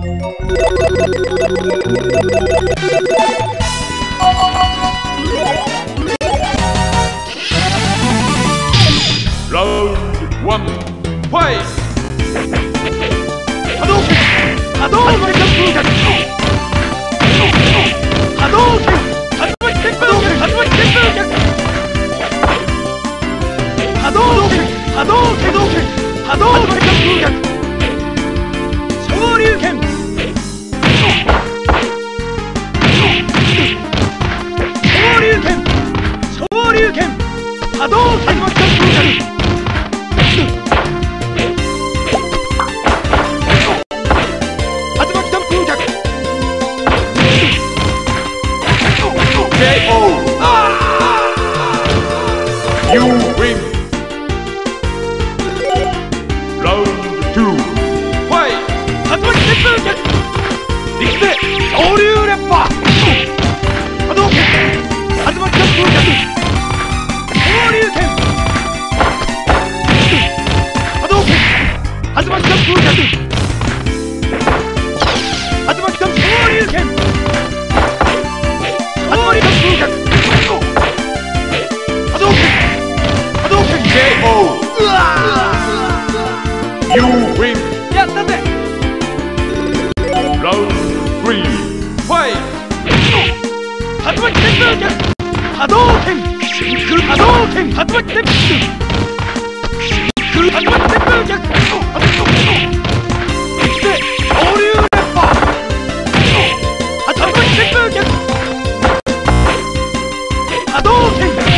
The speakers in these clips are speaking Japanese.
Round one, fight! Hadouken! Hadouken! Hadouken! Hadouken! Hadouken! Hadouken! Hadouken! Shoryuken! Shoryuken! Shoryuken! Hadouken! You win! Round two, fight! Hadouken! Rikide! Shoryu Reppa! Hadouken! Hadouken! Shoryuken! Hadouken! Hadouken! Hadouken! Shoryuken! KO! You win! やったぜ Round three, fight! 竜巻旋風脚波動拳真空波動拳竜巻旋風真空竜巻旋風脚いくぜ恐竜レッパー竜巻旋風脚波動拳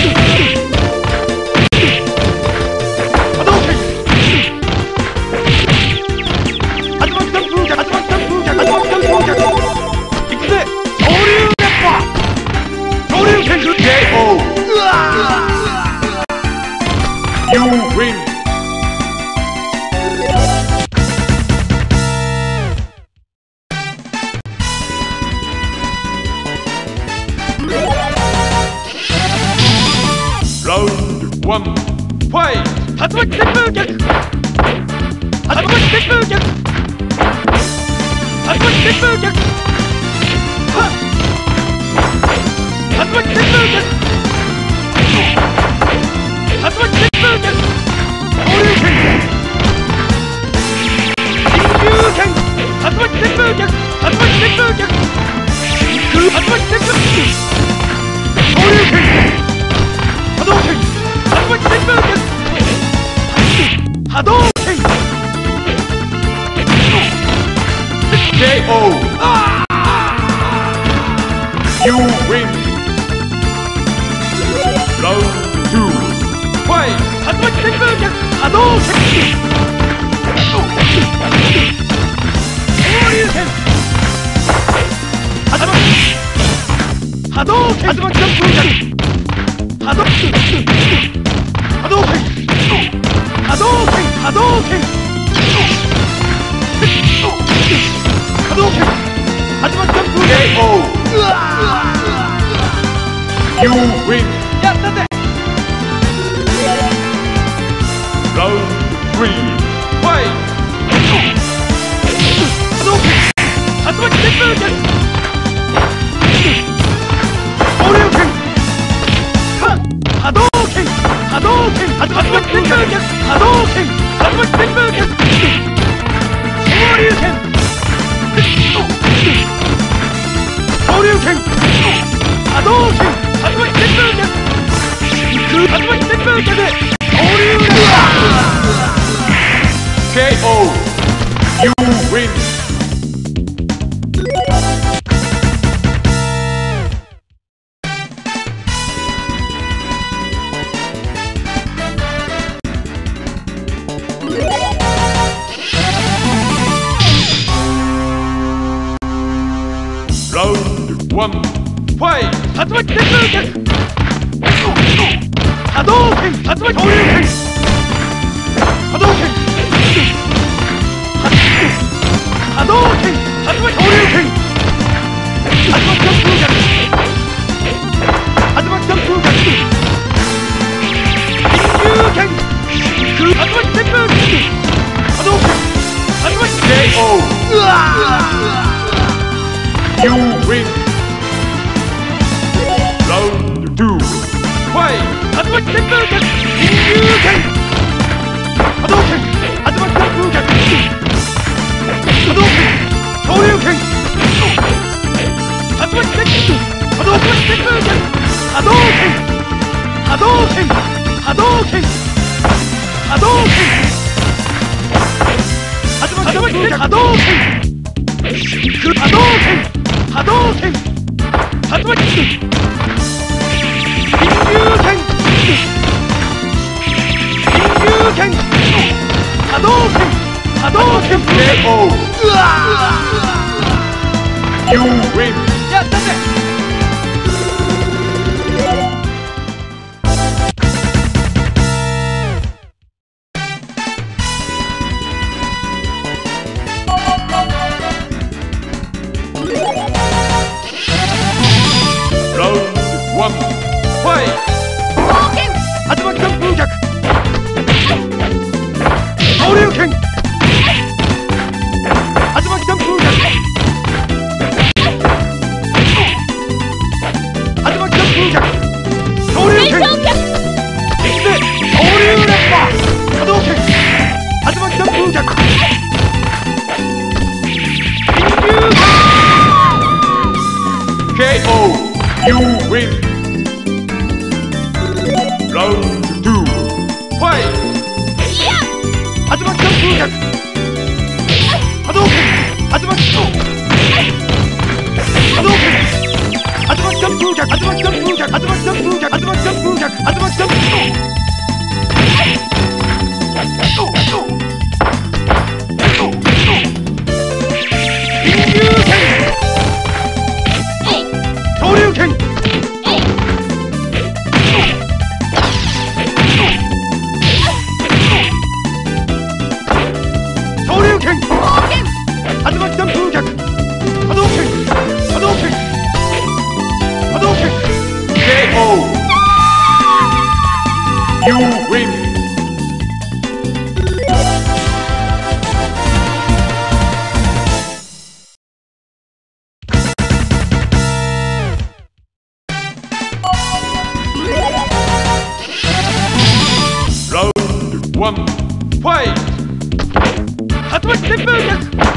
You win! Round one, fight! 竜巻旋風脚竜巻旋風脚竜巻旋風脚竜巻旋風脚竜巻旋風脚昇竜拳神竜拳竜巻旋風脚竜巻旋風脚真空竜巻旋風脚昇竜拳波動拳竜巻旋風脚波動拳 KO! You win! Round two, fight! 竜巻旋風脚波動拳昇竜拳波動拳竜巻旋風脚波動拳波動拳波動拳波動拳波動拳竜巻旋風脚 KO! You win! やったぜ Round three, fight! 波動拳竜巻旋風脚昇竜拳波動拳波動拳竜巻旋風脚波動拳竜巻旋風脚昇竜拳昇竜拳波動拳竜巻旋風脚真空竜巻旋風脚で昇竜拳 KO! You win! Round one, fight! 竜巻旋風脚波動拳竜巻昇竜拳波動拳波動拳竜巻昇竜拳竜巻旋風脚竜巻旋風脚神竜拳真空竜巻旋風脚波動拳竜巻 KO! 旋風脚緊急剣波動拳竜巻旋風脚波動拳昇竜拳竜巻旋風波動拳旋風脚波動拳波動拳波動拳波動拳竜巻旋風脚波動拳波動拳波動拳竜巻緊急剣波動拳波動拳 KO. You win. やったぜ Round 1. Fight. 竜巻旋風脚昇竜拳竜巻旋風脚竜巻旋風脚昇竜拳そして昇竜連覇波動拳竜巻旋風脚緊急 KO. You win. Round 2. Fight. 竜巻旋風脚波動拳竜巻波動拳竜巻旋風脚竜巻旋風脚竜巻旋風脚竜巻旋風脚竜巻旋風緊急剣昇竜拳昇竜拳竜巻旋風脚波動拳波動拳波動拳 KO. You win. Round 1. Fight. 竜巻旋風脚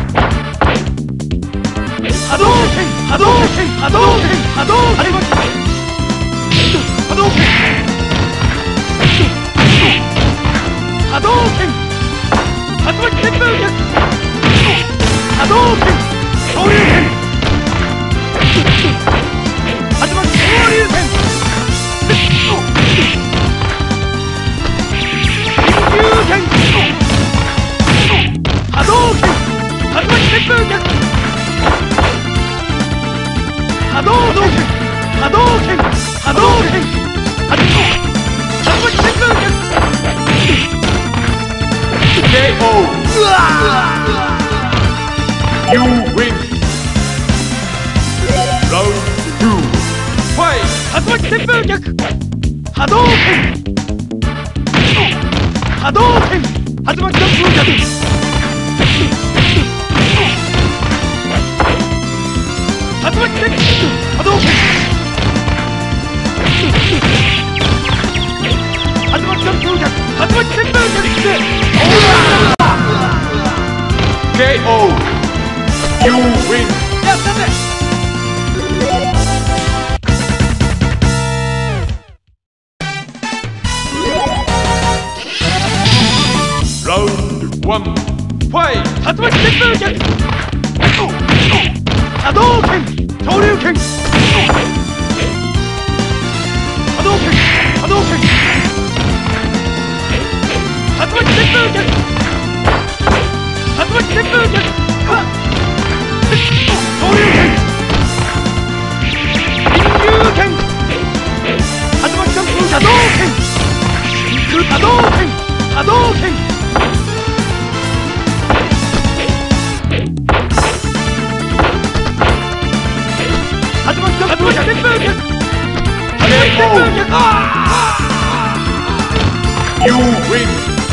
波動拳波動拳波動拳波動拳波動拳波動拳竜巻旋風脚波動拳昇竜拳竜巻昇竜拳緊急剣波動拳竜巻旋風脚波動拳波動拳波動拳竜巻旋風脚 KO. You win. Round 2. Fight. 竜巻旋風脚波動拳波動拳竜巻旋風脚竜巻旋風波動拳竜巻旋風脚竜巻旋風脚して KO. You win. やったぜ Round 1. Fight. 竜巻旋風脚波動拳昇竜拳波動拳波動拳竜巻旋風脚竜巻旋風脚昇竜拳緊急剣竜巻旋風波動拳波動拳波動拳竜巻旋風脚 You win.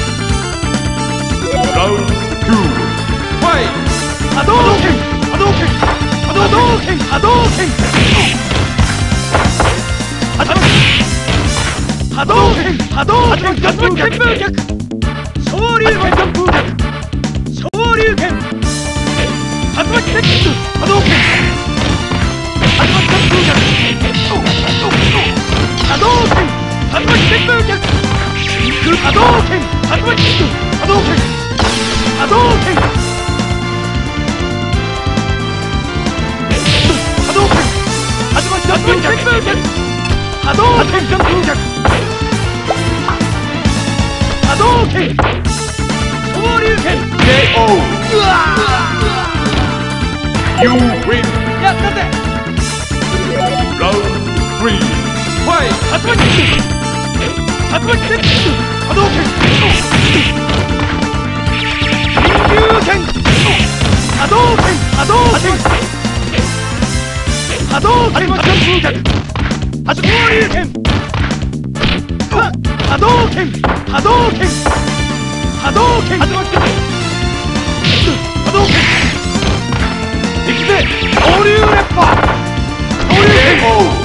Round 2. Fight. 波動拳波動拳波動拳波動拳波波動拳波動拳竜巻旋風脚昇竜拳旋風脚昇竜拳竜巻旋風波動拳竜巻旋風脚波動拳竜巻旋風脚波動拳竜巻旋風波動拳波動拳波動拳竜巻旋風脚波動拳旋風脚波動拳昇竜拳 KO! You win! やったぜ Round 3! Fight! 竜巻旋風波動拳緊急拳波動拳波動拳波動拳旋風脚昇竜拳波動拳波動拳波動拳竜巻旋風波動拳行くぜ昇竜烈波昇竜拳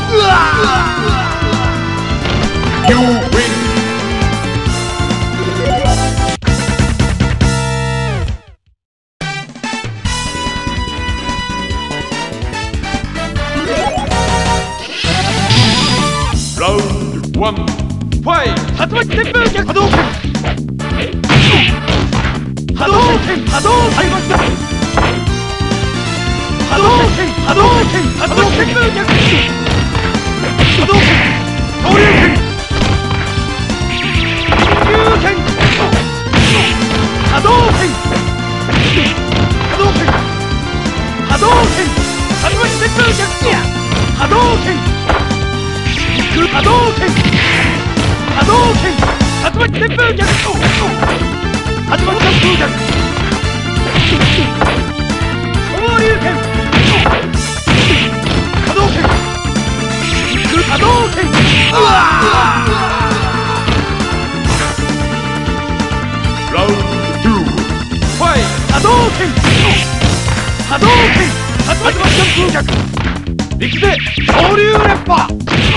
You win! Round 1! Fight! 竜巻旋風脚波動拳波動拳波動竜巻旋風波動拳波動拳竜巻旋風脚波動拳昇竜拳緊急拳波動拳波動拳波動拳竜巻旋風脚波動拳波動拳波動拳竜巻旋風脚竜巻旋風脚昇竜拳波動拳波動拳 Round 2! Fight! 波動拳波動拳竜巻旋風脚行くぜ昇竜烈波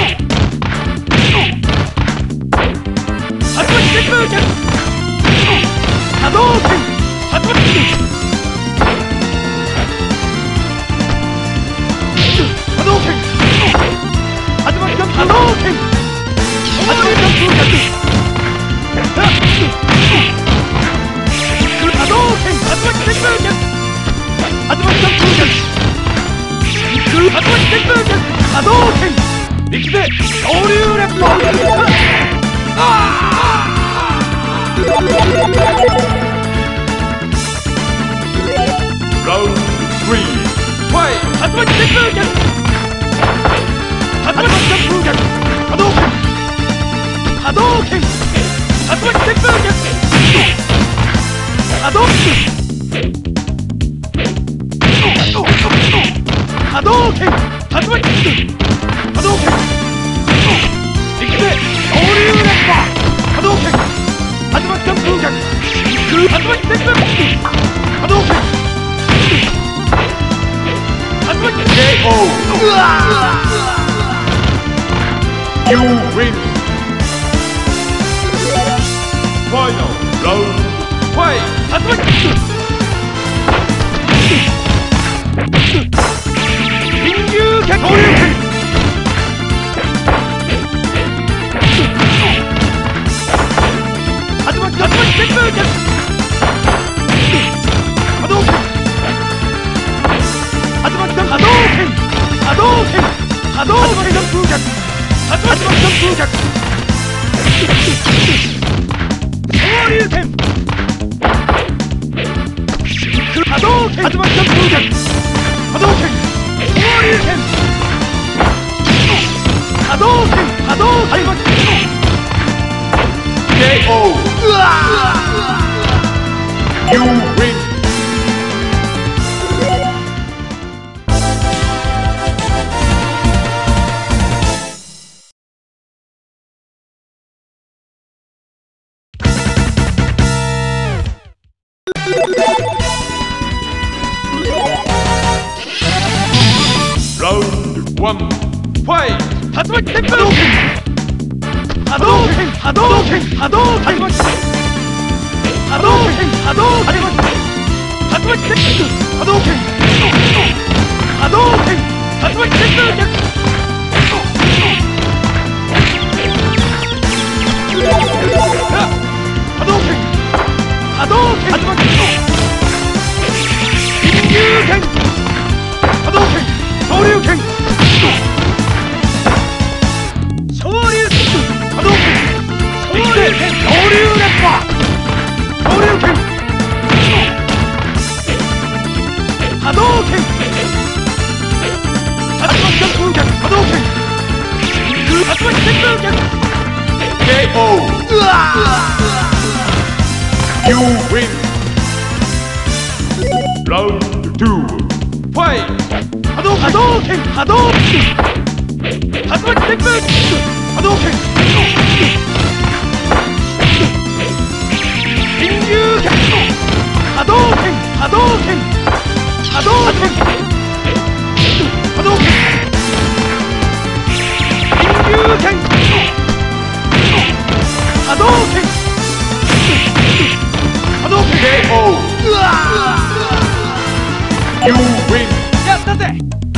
竜巻旋風脚波動拳竜巻波動拳竜巻旋風波動拳竜巻旋風脚波動拳竜巻旋風脚竜巻旋風脚竜巻旋風脚波動拳行くぜ昇竜烈波 Round 3! Fight! 竜巻旋風脚竜巻旋風脚波動拳波動拳竜巻旋風脚波動拳波動拳竜巻波動拳行くぜ昇竜烈波波動拳竜巻旋風脚竜巻旋風波動拳竜巻 KO! You win! Final round! Fight! 竜巻緊急脚昇竜拳竜巻旋風脚波動拳竜巻旋波動拳波動拳旋風脚竜巻旋風脚昇竜拳波動拳竜巻旋風脚波動拳昇竜拳波動拳波動竜巻 KO! You win! Round 1! Fight! 竜巻旋風波動拳波動拳波動拳波動拳波動拳波動拳波動拳波動拳波動拳波動拳波動拳金龍拳波動拳昇竜拳昇竜波動拳昇竜拳昇竜連覇昇竜拳波動拳竜巻旋風脚波動拳竜巻旋風脚 KO! うわ You win! Round 2 Fight! 波動拳波動拳竜巻旋風波動拳金龍拳波動拳波動拳波動拳波動拳金龍拳波動拳波動拳 KO! うわ You win! やったぜ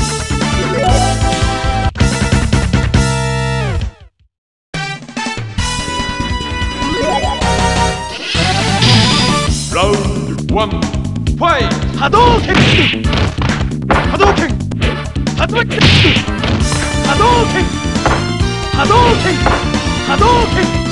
Round 1 Fight! 波動拳波動拳竜巻拳波動拳波動拳波動拳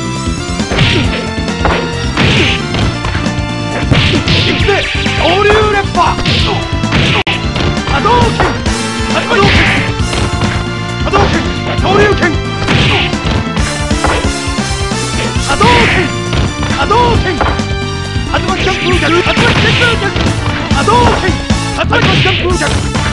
行くぜ昇竜連覇波動拳波動拳波動拳昇竜拳波動拳波動拳竜巻旋風脚竜巻旋風脚波動拳竜巻旋風脚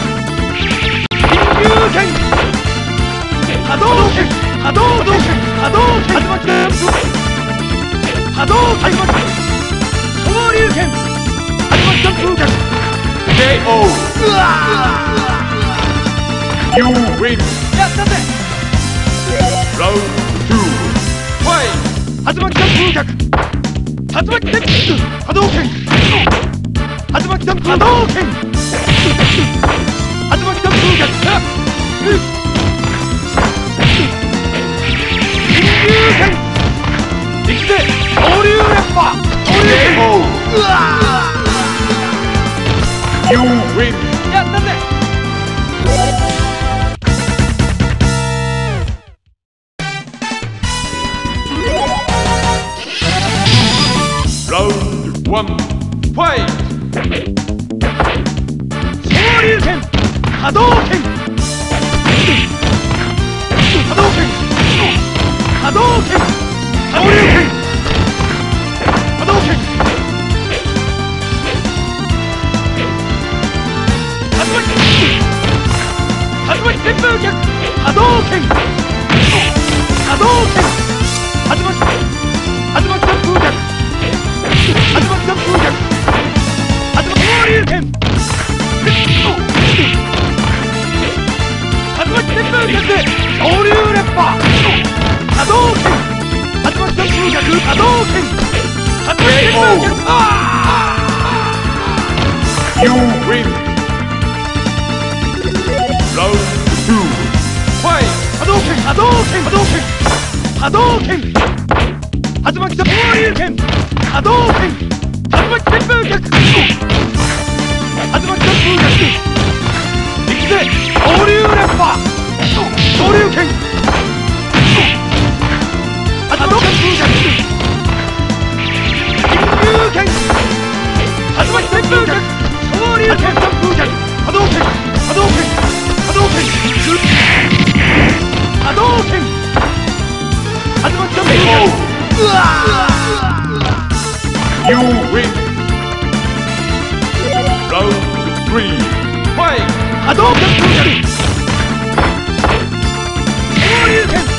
金龍拳波動拳波動拳波動拳竜巻旋風波動拳昇竜拳竜巻旋風脚 KO! うわ You win! やったぜ Round 2 Fight! 竜巻旋風脚竜巻旋風波動拳竜巻旋風波動拳竜巻旋風脚金龍拳行くぜ昇竜連覇昇竜拳 KO! うわ You win! やったぜ Round 1 Fight! 昇竜拳波動拳波動拳波動拳昇竜拳波動拳竜巻旋風脚波動拳波動拳竜巻旋風脚竜巻旋風脚昇竜拳竜巻旋風脚で昇竜連覇波動拳竜巻旋風脚波動拳竜巻旋風脚あ You win! Round 2 Fight! 波動拳波動拳波動拳波動拳竜巻旋風拳波動拳竜巻旋風脚竜巻旋風脚行くぜ昇竜連覇昇竜拳竜巻旋風脚金龍拳竜巻旋風脚昇竜拳旋風脚波動拳波動拳波動拳波動拳竜巻旋風脚うわ You win! Round 3 Fight! 波動拳風脚昇竜拳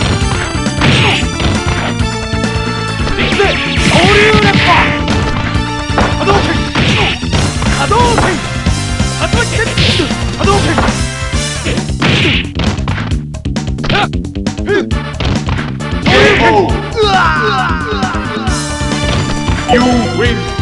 行くぜ昇竜連覇波動拳波動拳竜巻旋風波動拳昇竜拳 You win.